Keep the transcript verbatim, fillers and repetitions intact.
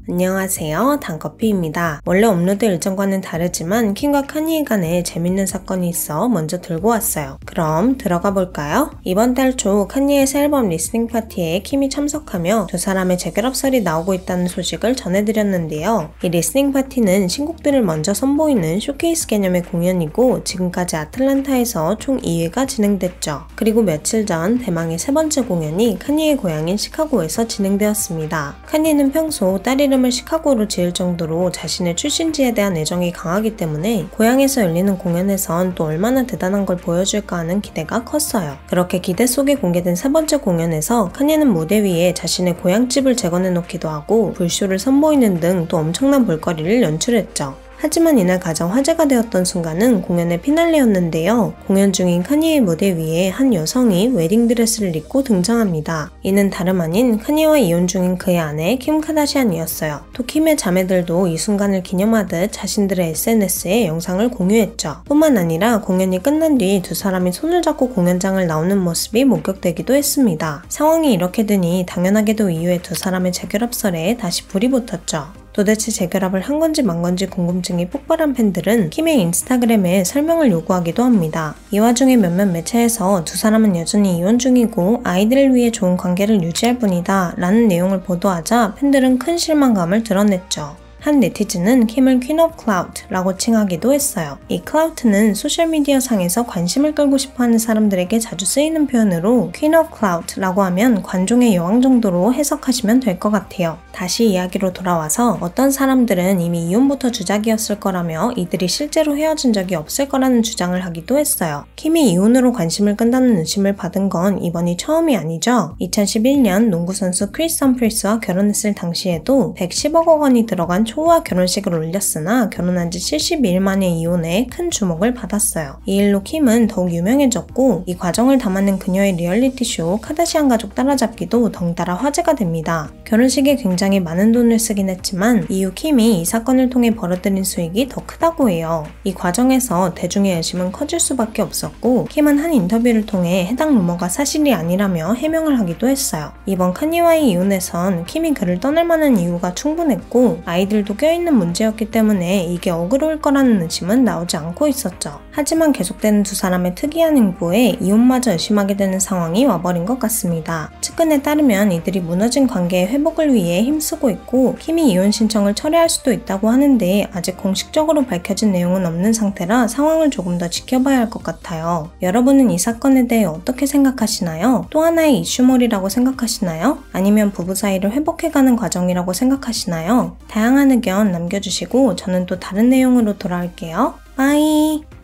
안녕하세요, 단커피입니다. 원래 업로드 일정과는 다르지만 킴과 카니에 간에 재밌는 사건이 있어 먼저 들고 왔어요. 그럼 들어가 볼까요? 이번 달 초 카니의 새 앨범 리스닝 파티에 킴이 참석하며 두 사람의 재결합설이 나오고 있다는 소식을 전해드렸는데요. 이 리스닝 파티는 신곡들을 먼저 선보이는 쇼케이스 개념의 공연이고 지금까지 아틀란타에서 총 이 회가 진행됐죠. 그리고 며칠 전 대망의 세 번째 공연이 카니의 고향인 시카고에서 진행되었습니다. 카니는 평소 딸 이름을 시카고로 지을 정도로 자신의 출신지에 대한 애정이 강하기 때문에 고향에서 열리는 공연에선 또 얼마나 대단한 걸 보여줄까 하는 기대가 컸어요. 그렇게 기대 속에 공개된 세 번째 공연에서 카니는 무대 위에 자신의 고향집을 재건해 놓기도 하고 불쇼를 선보이는 등 또 엄청난 볼거리를 연출했죠. 하지만 이날 가장 화제가 되었던 순간은 공연의 피날레였는데요. 공연 중인 카니의 무대 위에 한 여성이 웨딩드레스를 입고 등장합니다. 이는 다름 아닌 카니와 이혼 중인 그의 아내 킴 카다시안이었어요. 또 킴의 자매들도 이 순간을 기념하듯 자신들의 에스엔에스에 영상을 공유했죠. 뿐만 아니라 공연이 끝난 뒤 두 사람이 손을 잡고 공연장을 나오는 모습이 목격되기도 했습니다. 상황이 이렇게 되니 당연하게도 이후에 두 사람의 재결합설에 다시 불이 붙었죠. 도대체 재결합을 한 건지 만 건지 궁금증이 폭발한 팬들은 킴의 인스타그램에 설명을 요구하기도 합니다. 이 와중에 몇몇 매체에서 두 사람은 여전히 이혼 중이고 아이들을 위해 좋은 관계를 유지할 뿐이다 라는 내용을 보도하자 팬들은 큰 실망감을 드러냈죠. 한 네티즌은 킴을 퀸 오브 클라우드라고 칭하기도 했어요. 이 클라우드는 소셜미디어 상에서 관심을 끌고 싶어하는 사람들에게 자주 쓰이는 표현으로 퀸 오브 클라우드라고 하면 관종의 여왕 정도로 해석하시면 될 것 같아요. 다시 이야기로 돌아와서 어떤 사람들은 이미 이혼부터 주작이었을 거라며 이들이 실제로 헤어진 적이 없을 거라는 주장을 하기도 했어요. 킴이 이혼으로 관심을 끈다는 의심을 받은 건 이번이 처음이 아니죠. 이천십일 년 농구선수 크리스 험프리스와 결혼했을 당시에도 백십억 원이 들어간 초호화 결혼식을 올렸으나 결혼한 지 칠십이 일 만에 이혼해 큰 주목을 받았어요. 이 일로 킴은 더욱 유명해졌고 이 과정을 담아낸 그녀의 리얼리티쇼 카다시안 가족 따라잡기도 덩달아 화제가 됩니다. 결혼식에 굉장히 많은 돈을 쓰긴 했지만 이후 킴이 이 사건을 통해 벌어들인 수익이 더 크다고 해요. 이 과정에서 대중의 의심은 커질 수밖에 없었고 킴은 한 인터뷰를 통해 해당 루머가 사실이 아니라며 해명을 하기도 했어요. 이번 카니와의 이혼에선 킴이 그를 떠날 만한 이유가 충분했고 아이들도 껴있는 문제였기 때문에 이게 어그로울 거라는 의심은 나오지 않고 있었죠. 하지만 계속되는 두 사람의 특이한 행보에 이혼마저 의심하게 되는 상황이 와버린 것 같습니다. 측근에 따르면 이들이 무너진 관계의 회복을 위해 힘쓰고 있고 킴이 이혼 신청을 철회할 수도 있다고 하는데 아직 공식적으로 밝혀진 내용은 없는 상태라 상황을 조금 더 지켜봐야 할 것 같아요. 여러분은 이 사건에 대해 어떻게 생각하시나요? 또 하나의 이슈몰이라고 생각하시나요? 아니면 부부 사이를 회복해가는 과정이라고 생각하시나요? 다양한 의견 남겨주시고 저는 또 다른 내용으로 돌아올게요. 바이!